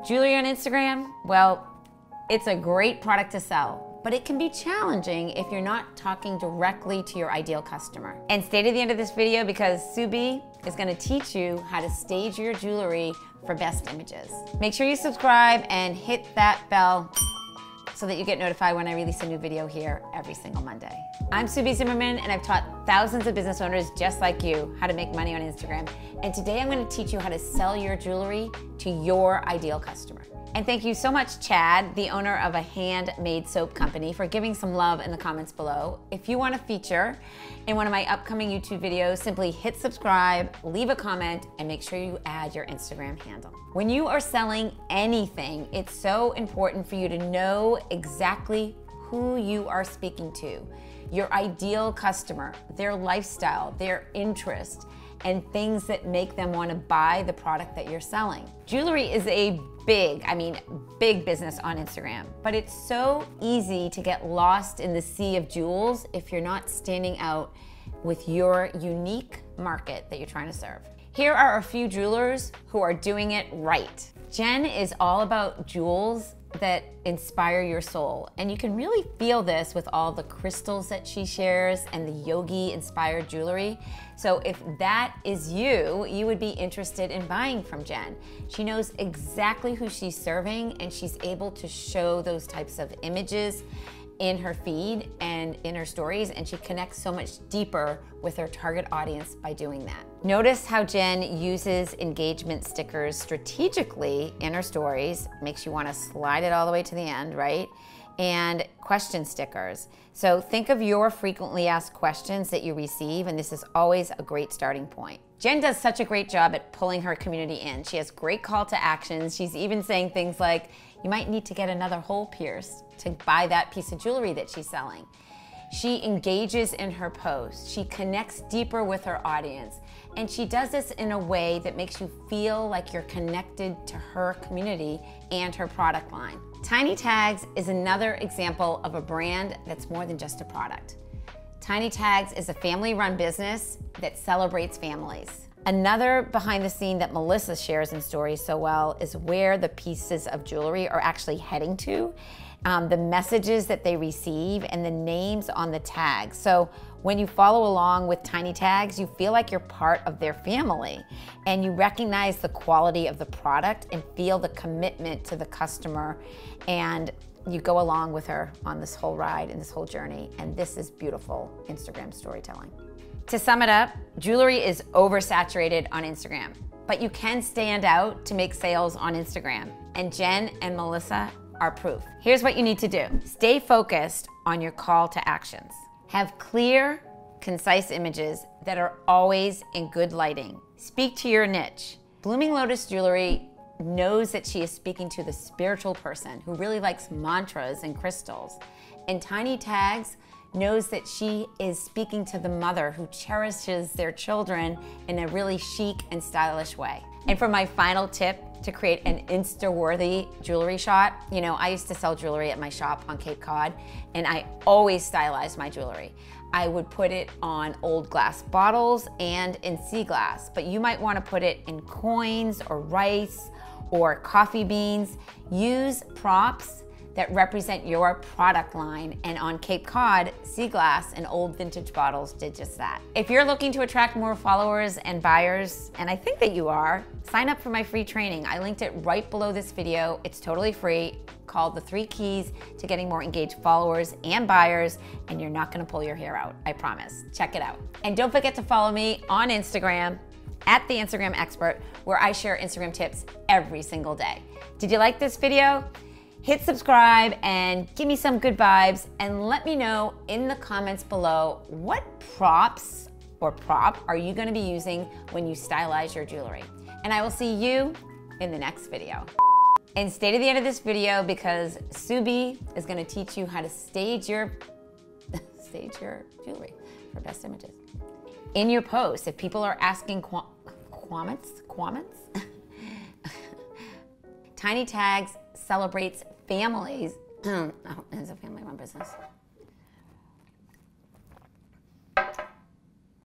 Jewelry on Instagram? Well, it's a great product to sell, but it can be challenging if you're not talking directly to your ideal customer. And stay to the end of this video because Subi is gonna teach you how to stage your jewelry for best images. Make sure you subscribe and hit that bell so that you get notified when I release a new video here every single Monday. I'm Subi Zimmerman, and I've taught thousands of business owners just like you how to make money on Instagram. And today I'm gonna teach you how to sell your jewelry to your ideal customer. And thank you so much, Chad, the owner of a handmade soap company, for giving some love in the comments below. If you want a feature in one of my upcoming YouTube videos, simply hit subscribe, leave a comment, and make sure you add your Instagram handle. When you are selling anything, it's so important for you to know exactly who you are speaking to, your ideal customer, their lifestyle, their interest, and things that make them want to buy the product that you're selling. Jewelry is a big business on Instagram, but it's so easy to get lost in the sea of jewels if you're not standing out with your unique market that you're trying to serve. Here are a few jewelers who are doing it right. Jen is all about jewels that inspire your soul. And you can really feel this with all the crystals that she shares and the yogi inspired jewelry. So if that is you, you would be interested in buying from Jen. She knows exactly who she's serving, and she's able to show those types of images in her feed and in her stories, and she connects so much deeper with her target audience by doing that. Notice how Jen uses engagement stickers strategically in her stories, makes you want to slide it all the way to the end, right? And question stickers. So think of your frequently asked questions that you receive, and this is always a great starting point. Jen does such a great job at pulling her community in. She has great call to actions. She's even saying things like, you might need to get another hole pierced to buy that piece of jewelry that she's selling. She engages in her posts. She connects deeper with her audience. And she does this in a way that makes you feel like you're connected to her community and her product line. Tiny Tags is another example of a brand that's more than just a product. Tiny Tags is a family-run business that celebrates families. Another behind the scene that Melissa shares in stories so well is where the pieces of jewelry are actually heading to, the messages that they receive, and the names on the tags. So when you follow along with Tiny Tags, you feel like you're part of their family, and you recognize the quality of the product and feel the commitment to the customer, and you go along with her on this whole ride and this whole journey, and this is beautiful Instagram storytelling. To sum it up, jewelry is oversaturated on Instagram, but you can stand out to make sales on Instagram, and Jen and Melissa are proof. Here's what you need to do. Stay focused on your call to actions. Have clear, concise images that are always in good lighting. Speak to your niche. Blooming Lotus Jewelry knows that she is speaking to the spiritual person who really likes mantras and crystals. And Tiny Tags knows that she is speaking to the mother who cherishes their children in a really chic and stylish way. And for my final tip to create an Insta-worthy jewelry shot, you know, I used to sell jewelry at my shop on Cape Cod, and I always stylized my jewelry. I would put it on old glass bottles and in sea glass, but you might want to put it in coins or rice or coffee beans. Use props that represent your product line, and on Cape Cod, sea glass and old vintage bottles did just that. If you're looking to attract more followers and buyers, and I think that you are, sign up for my free training. I linked it right below this video. It's totally free, called The 3 Keys to Getting More Engaged Followers and Buyers, and you're not gonna pull your hair out, I promise. Check it out. And don't forget to follow me on Instagram, at The Instagram Expert, where I share Instagram tips every single day. Did you like this video? Hit subscribe and give me some good vibes, and let me know in the comments below what props or prop are you gonna be using when you stylize your jewelry. And I will see you in the next video. And stay to the end of this video because Subi is gonna teach you how to stage your jewelry for best images. In your posts, if people are asking comments, Tiny Tags celebrates families. Oh, it's a family-run business.